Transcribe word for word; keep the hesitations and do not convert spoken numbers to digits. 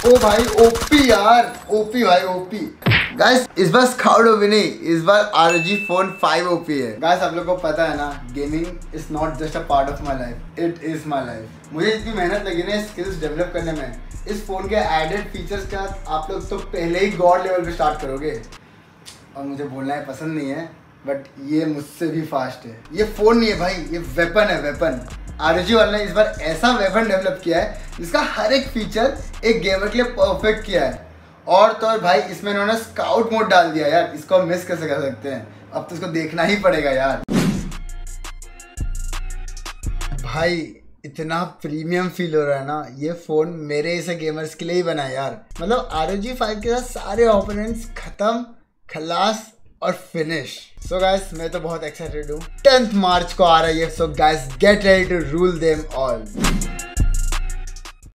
ओ भाई ओपी यार, ओपी भाई ओपी। गाइस इस बार स्काउट ओपी नहीं, इस बार R O G phone five OP है। गाइस आप लोग को पता है ना, gaming is not just a part of my life, it is my life. मुझे इतनी मेहनत लगी ना स्किल्स डेवलप करने में, इस फोन के एडेड फीचर्स का आप लोग तो पहले ही गॉड लेवल पे स्टार्ट करोगे। और मुझे बोलना है पसंद नहीं है, बट ये मुझसे भी फास्ट है। ये फोन नहीं है भाई, ये वेपन है, वेपन। आर ओ जी वाले ने इस बार ऐसा वेपन डेवलप किया है जिसका हर एक फीचर एक गेमर के लिए परफेक्ट किया है। और तो और भाई इसमें इन्होंने स्काउट मोड डाल दिया यार, इसको हम मिस कैसे कर सकते हैं। अब तो इसको देखना ही पड़ेगा यार। भाई इतना प्रीमियम फील हो रहा है ना, ये फोन मेरे ऐसे गेमर्स के लिए ही बना है यार। मतलब आर ओ जी फाइव के साथ सारे ओपोनेंट्स खत्म, खलास और फिनिश। सो गाइस मैं तो बहुत एक्साइटेड हूँ। टेंथ मार्च को आ रहा है ये, so guys get ready to rule them all.